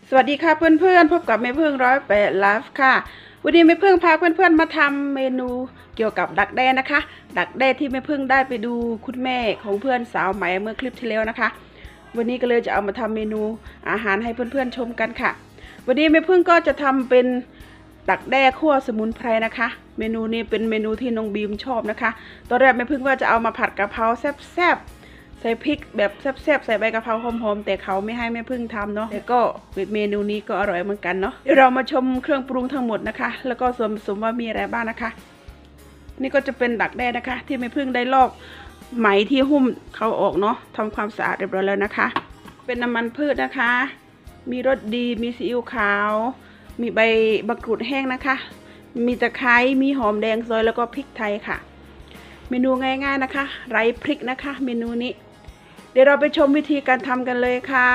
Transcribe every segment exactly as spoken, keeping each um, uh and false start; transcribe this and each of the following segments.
สวัสดีค่ะเพื่อนๆพบกับแม่พึ่งร้อยแปดไลฟ์ค่ะวันนี้แม่พึ่งพาเพื่อนๆมาทำเมนูเกี่ยวกับดักแด้นะคะดักแด้ที่แม่พึ่งได้ไปดูคุณแม่ของเพื่อนสาวใหม่เมื่อคลิปที่แล้วนะคะวันนี้ก็เลยจะเอามาทำเมนูอาหารให้เพื่อนๆชมกันค่ะวันนี้แม่พึ่งก็จะทำเป็นดักแด้คั่วสมุนไพรนะคะเมนูนี้เป็นเมนูที่น้องบีมชอบนะคะตอนแรกแม่พึ่งว่าจะเอามาผัดกะเพราแซ่บใส่พริกแบบแซ่บๆใส่ใบกะเพราหอมๆแต่เขาไม่ให้แม่พึ่งทำเนาะแต่ก็เมนูนี้ก็อร่อยเหมือนกันเนาะเดี๋ยวเรามาชมเครื่องปรุงทั้งหมดนะคะแล้วก็ส่วนผสมว่ามีอะไรบ้างนะคะนี่ก็จะเป็นดักแด้นะคะที่แม่พึ่งได้ลอกไหมที่หุ้มเขาออกเนาะทำความสะอาดเรียบร้อยแล้วนะคะเป็นน้ำมันพืชนะคะมีรสดีมีซีอิ๊วขาวมีใบมะกรูดแห้งนะคะมีตะไคร้มีหอมแดงซอยแล้วก็พริกไทยค่ะเมนูง่ายๆนะคะไร้พริกนะคะเมนูนี้เดี๋ยวเราไปชมวิธีการทำกันเลยค่ะ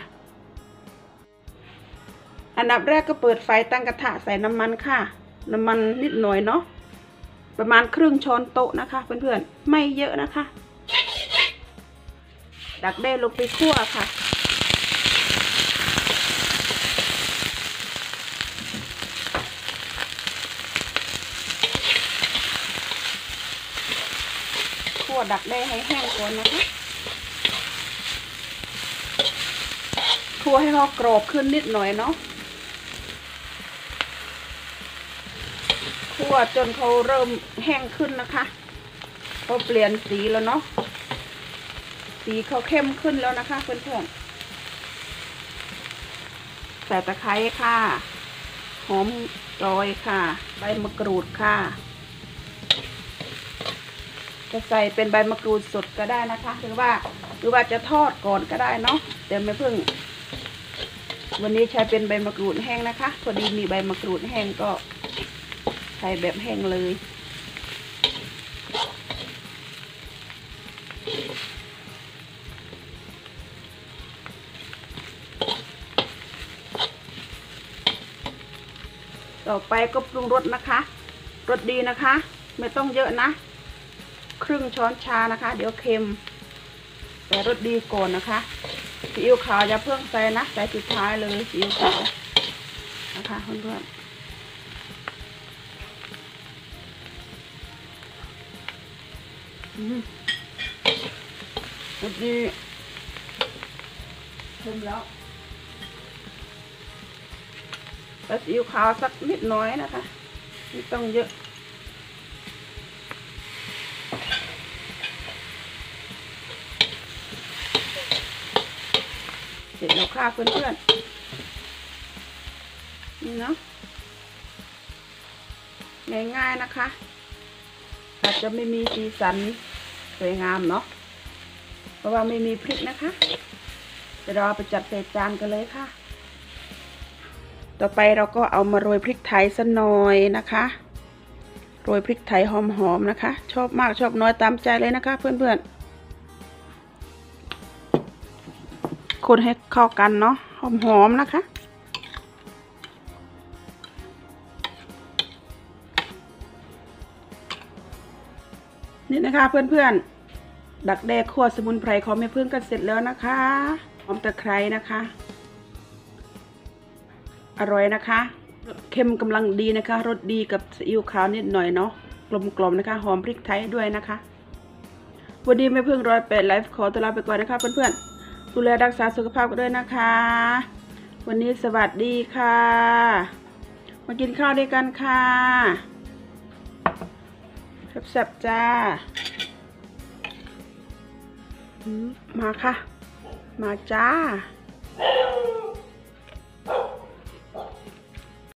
อันดับแรกก็เปิดไฟตั้งกระทะใส่น้ำมันค่ะน้ำมันนิดหน่อยเนาะประมาณครึ่งช้อนโต๊ะนะคะเพื่อนๆไม่เยอะนะคะดักแด้ลงไปคั่วค่ะคั่วดักแด้ให้แห้งก่อนนะคะคั่วให้เขากรอบขึ้นนิดหน่อยเนาะคั่วจนเขาเริ่มแห้งขึ้นนะคะเขาเปลี่ยนสีแล้วเนาะสีเขาเข้มขึ้นแล้วนะคะเพื่อนๆใส่ตะไคร้ค่ะหอมซอยค่ะใบมะกรูดค่ะจะใส่เป็นใบมะกรูดสดก็ได้นะคะหรือว่าหรือว่าจะทอดก่อนก็ได้เนาะเดี๋ยวไม่เพิ่งวันนี้ใช้เป็นใบมะกรูดแห้งนะคะพอดีมีใบมะกรูดแห้งก็ใส่แบบแห้งเลยต่อไปก็ปรุงรสนะคะรสดีนะคะไม่ต้องเยอะนะครึ่งช้อนชานะคะเดี๋ยวเค็มแต่รสดีก่อนนะคะซีอิ๊วขาวอย่าเพิ่งใส่นะใส่สุดท้ายเลยซีอิ๊วขาวนะคะเพื่อนๆรสดีเค็มแล้วแล้วซีอิ๊วขาวสักนิดน้อยนะคะไม่ต้องเยอะเสร็จแล้วค่ะเพื่อนๆนี่เนาะง่ายๆนะคะอาจจะไม่มีสีสันสวยงามเนาะเพราะว่าไม่มีพริกนะคะเดี๋ยวเราไปจัดใส่จานกันเลยค่ะต่อไปเราก็เอามาโรยพริกไทยสักหน่อยนะคะโรยพริกไทยหอมๆนะคะชอบมากชอบน้อยตามใจเลยนะคะเพื่อนๆคนให้เข้ากันเนาะหอมๆนะคะนี่นะคะเพื่อนๆดักแด้คั่วสมุนไพรของแม่พึ่งกันเสร็จแล้วนะคะหอมตะไคร้นะคะอร่อยนะคะเค็มกำลังดีนะคะรสดีกับซีอิ๊วขาวนิดหน่อยเนาะกลมๆนะคะหอมพริกไทยด้วยนะคะวันนี้แม่พึ่งร้อยแปดไลฟ์ขอตัวลาไปก่อนนะคะเพื่อนๆดูแลรักษาสุขภาพกันด้วยนะคะวันนี้สวัสดีค่ะมากินข้าวด้วยกันค่ะแซ่บๆจ้ามาค่ะมาจ้า